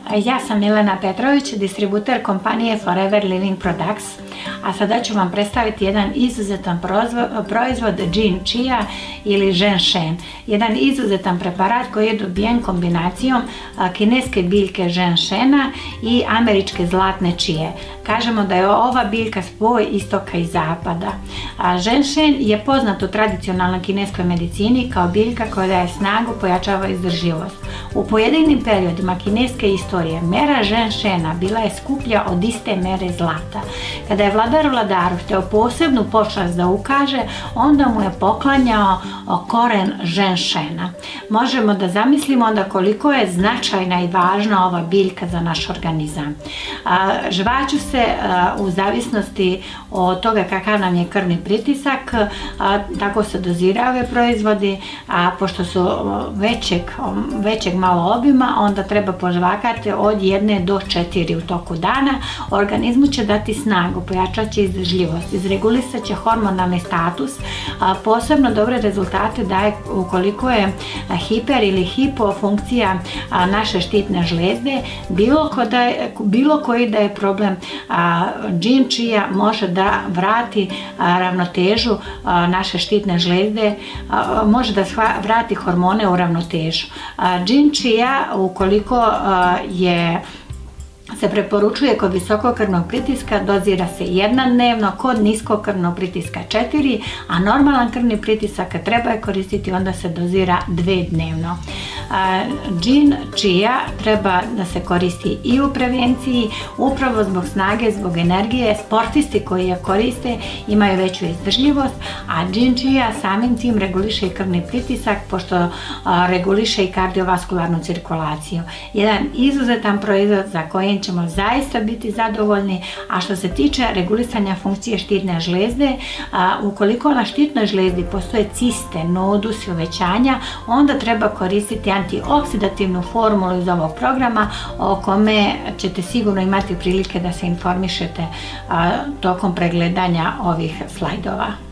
Ja sam Milena Petrović, distributer kompanije Forever Living Products, a sada ću vam predstaviti jedan izuzetan proizvod Jin Chia ili Zhensheng. Jedan izuzetan preparat koji je dobijen kombinacijom kineske biljke Zhenshena i američke zlatne čije. Kažemo da je ova biljka spoj istoka i zapada. Zhensheng je poznat u tradicionalnoj kineskoj medicini kao biljka koja daje snagu, pojačava izdržljivost. U pojedinim periodima kineske istorije mera Zhenshena bila je skuplja od iste mere zlata. Kada je vladar hteo posebnu počast da ukaže, onda mu je poklanjao koren Zhenshena. Možemo da zamislimo onda koliko je značajna i važna ova biljka za naš organizam. Žvaću se u zavisnosti od toga kakav nam je krvni pritisak, tako se doziraju ove proizvodi, a pošto su većeg malo obima, onda treba požvakati od 1 do 4 u toku dana. Organizmu će dati snagu, pojačat će izdržljivost, izregulisat će hormonalni status, posebno dobre rezultate daje ukoliko je hiper ili hipofunkcija naše štitne žlezde, bilo koji da je problem. Jin Chia može da vrati ravnotežu naše štitne žlezde, može da vrati hormone u ravnotežu. Jin Chia, ukoliko se preporučuje kod visokog krvnog pritiska, dozira se 1 dnevno, kod niskog krvnog pritiska 4, a normalan krvni pritisak kad treba je koristiti, onda se dozira 2 dnevno. Jin Chia treba da se koristi i u prevenciji, upravo zbog snage, zbog energije. Sportisti koji je koriste imaju veću izdržljivost, a Jin Chia samim tim reguliše i krvni pritisak, pošto reguliše i kardiovaskularnu cirkulaciju. Jedan izuzetan proizvod za kojim ćemo zaista biti zadovoljni. A što se tiče regulisanja funkcije štitne žlezde, ukoliko na štitnoj žlezdi postoje ciste, nodusi, uvećanja, onda treba koristiti antioksidativnu formulu iz ovog programa, o kome ćete sigurno imati prilike da se informišete tokom pregledanja ovih slajdova.